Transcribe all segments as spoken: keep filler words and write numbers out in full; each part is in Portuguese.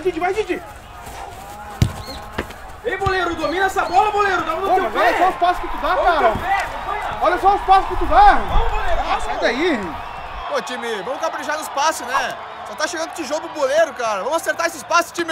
Didi, vai, Didi. Ei, goleiro, domina essa bola, goleiro. Dá no teu pé. Olha só os passos que tu dá, Olha o cara. teu pé, acompanha. Olha só os passos que tu dá. Vamos, goleiro. Ah, sai daí. Pô, time, vamos caprichar nos passes, né? Só tá chegando tijolo pro goleiro, cara. Vamos acertar esses passes, time.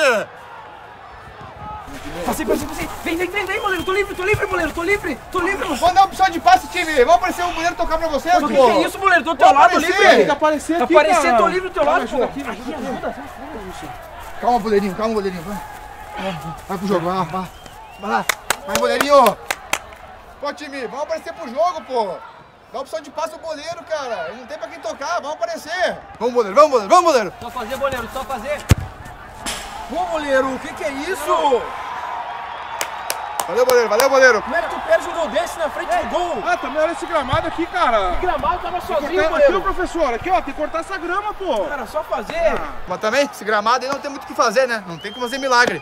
Passei, passei, passei. Vem, vem, vem, vem, goleiro. Tô livre, tô livre, goleiro. Tô livre, tô livre. Vamos dar opção de passe, time. Vamos aparecer um goleiro tocar pra vocês, O pô. que, que é isso, goleiro? Tô do teu Vou lado, aparecer. livre. Tem que aparecer aqui, Aparecer, cara. tô livre do teu Calma, lado, ajuda pô. aqui, me ajuda aqui. Ajuda. Calma, goleirinho, calma, goleirinho. Vai, vai pro jogo, vai lá, vai. Vai lá. Vai, goleirinho. Pô, time, vamos aparecer pro jogo, pô. Dá opção de passe pro goleiro, cara. Ele não tem pra quem tocar, vamos aparecer. Vamos, goleiro, vamos, goleiro, vamos, goleiro. Só fazer, goleiro, só fazer. Pô, goleiro, o que que é isso? Valeu, goleiro, valeu, goleiro. Como é que tu perde um gol desse na frente do gol? Ah, também olha esse gramado aqui, cara. Que gramado, tava sozinho, Cortar- Aqui, goleiro. ó, professor. Aqui, ó. Tem que cortar essa grama, pô. Cara, só fazer. Mas também, esse gramado aí não tem muito o que fazer, né? Não tem como fazer milagre.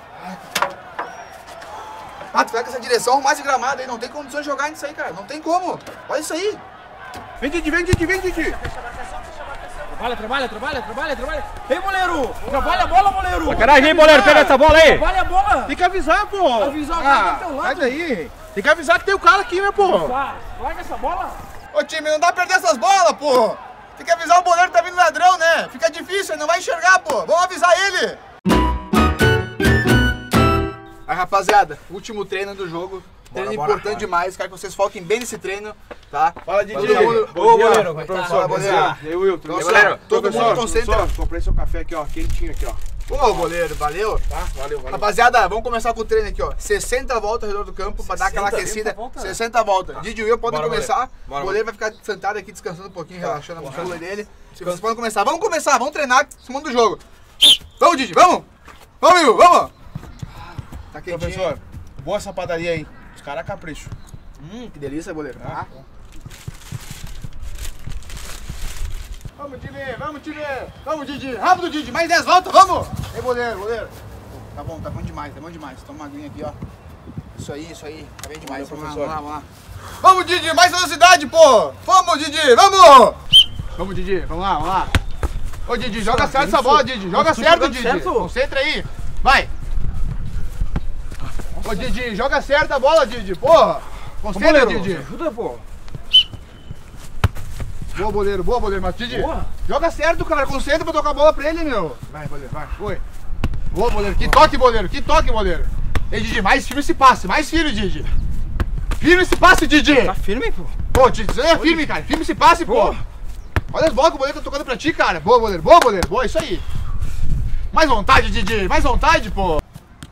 Ah, tu vai com essa direção, arrumar esse gramado aí. Não tem condições de jogar nisso aí, cara. Não tem como. Olha isso aí. Vem, Didi, vem, Didi, vem, Didi. Trabalha, trabalha, trabalha, trabalha, trabalha. Vem, goleiro. Trabalha a bola, goleiro. Sacanagem, hein, goleiro? Pega essa bola aí. Trabalha a bola. Tem que avisar, pô. Avisar o cara Ah, do teu lado. sai daí. Tem que avisar que tem o cara aqui, né, pô. Tá, larga essa bola. Ô, time, não dá pra perder essas bolas, pô. Tem que avisar o goleiro que tá vindo ladrão, né? Fica difícil, ele não vai enxergar, pô. Vamos avisar ele. Aí, rapaziada, último treino do jogo. Treino bora, importante bora. demais. Quero que vocês foquem bem nesse treino, tá? Fala, Didi. Todo mundo- Bom Ô, dia. goleiro, Oi, tá? professor. Fala, Bom goleiro. dia. E aí, Wilton? Então, Goleiro, todo mundo professor, concentra. professor, comprei seu café aqui, ó. Quentinho aqui, ó. Ô, goleiro, valeu. Tá? Valeu, valeu. Rapaziada, vamos começar com o treino aqui, ó. sessenta voltas ao redor do campo pra dar aquela aquecida. sessenta voltas. Didi e eu podem Bora, começar. Bora, o goleiro vai ficar sentado aqui descansando um pouquinho, relaxando a musculatura dele. Vocês podem começar. Vamos começar, vamos treinar em cima do jogo. Vamos, Didi, vamos. Vamos, Will, vamos. Tá quentinho. Professor, boa essa padaria aí. Os caras capricham. Hum, que delícia, goleiro. Tá? Vamos, time, vamos, time. Vamos, Didi. Rápido, Didi. Mais dez voltas, vamos. Ei, goleiro, goleiro. Tá bom, tá bom demais, tá bom demais. Toma uma aguinha aqui, ó. Isso aí, isso aí. Tá bem demais. Valeu, Vamos lá, professor. vamos lá, vamos lá. Vamos, Didi, mais velocidade, pô. Vamos, Didi, vamos. Vamos, Didi, vamos lá, vamos lá. Ô, Didi, joga certo essa bola, Didi. Joga Tu certo, jogando Didi. certo? Concentra aí. Vai. Ô, Didi, joga certo a bola, Didi. Porra. Concentra, Didi. Ajuda, pô. Boa, goleiro, boa, goleiro. Mas, Didi, Boa. joga certo, cara. Concentra pra tocar a bola pra ele, meu. Vai, goleiro, vai. Foi. Boa, goleiro. Que toque, goleiro. Que toque, goleiro. Ei, Didi, mais firme esse passe. Mais firme, Didi. Firme esse passe, Didi. Tá firme, pô. Pô, Didi, você é firme, cara. Firme esse passe, pô. Olha as bolas que o goleiro tá tocando pra ti, cara. Boa, goleiro. Boa, goleiro. Boa, isso aí. Mais vontade, Didi. Mais vontade, pô.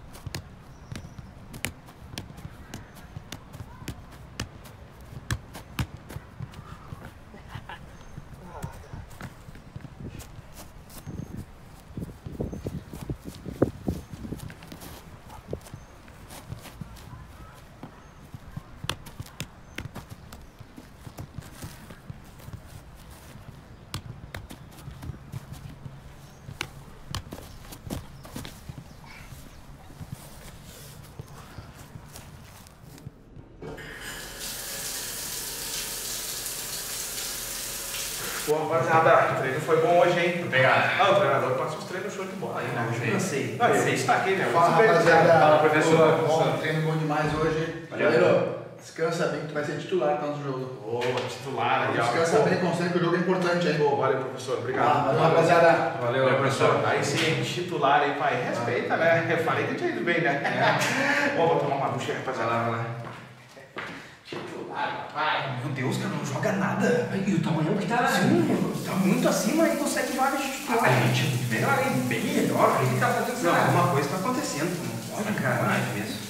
Pô, rapaziada, o treino foi bom hoje, hein? Obrigado. Ah, o treinador passa os treinos show de bola aí, né? Hoje cansei. Não, eu destaquei, né? Fala, Esse treino- rapaziada. Fala, professor. Bom, treino bom demais hoje. Valeu. Goleiro, descansa bem que tu vai ser titular tá, no jogo. Ô, titular aí, ó. Descansa Pô, bem, concentra que o jogo é importante, hein? Pô, valeu, professor. Obrigado. Ah, valeu, rapaziada. Valeu, professor. Aí sim, titular aí, pai. Respeita, né? Eu falei que tinha ido bem, né? Ó, vou tomar uma ducha aí, rapaziada. Vai lá, vai lá. Titular, papai. Meu Deus, cara, não joga nada. E o tamanho que tá assim, tá muito acima e consegue vaga de titular. A gente é muito melhor, hein? Bem melhor. O que tá acontecendo? Não, alguma coisa tá acontecendo. Não pode, cara. mesmo.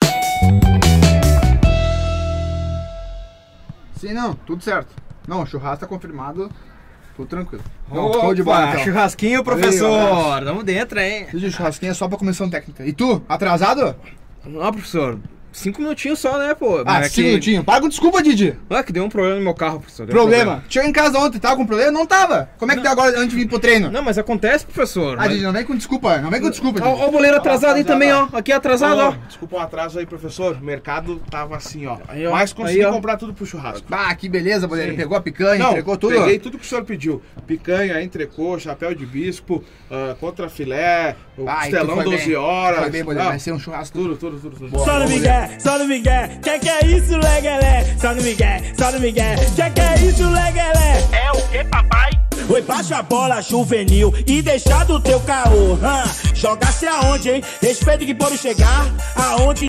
Sim, não, tudo certo. Não, o churrasco tá confirmado, tudo tranquilo. Não, Opa, tô de bola, então. churrasquinho, Valeu, professor. abraço. Tamo dentro, hein? Esse churrasquinho é só pra comissão técnica. E tu, atrasado? Não, professor. cinco minutinhos só, né, pô? Ah, Mas é cinco que... minutinhos. Para com desculpa, Didi. Ah, que deu um problema no meu carro, professor. Deu Problema. um problema. Chegou em casa ontem, tava com problema? Não tava. Como é que deu agora antes de vir pro treino? Não, mas acontece, professor. Ah, mas... Didi, não vem com desculpa. Não vem com desculpa, Didi. Ó, ó o boleiro atrasado aí também, ó. Aqui atrasado, ó. Desculpa o atraso aí, professor. O mercado tava assim, ó. Aí, ó. Mas consegui Aí, ó. comprar tudo pro churrasco. Ah, que beleza, boleiro. Sim. Pegou a picanha, Não, entregou tudo. peguei tudo que o senhor pediu. Picanha, entrecô, chapéu de bispo, uh, contrafilé, o Ah, costelão então foi doze bem. horas. Foi bem, boleiro. Ah, Vai ser um churrasco. tudo, tudo, tudo, tudo. Só no Miguel, só no Miguel, que que é isso, legalé? Só no Miguel, só no Miguel, que que é isso, legalé? É o que, papai? Oi, baixa a bola juvenil e deixa do teu caô. Hã? Jogasse aonde, hein? Respeito que pode chegar aonde.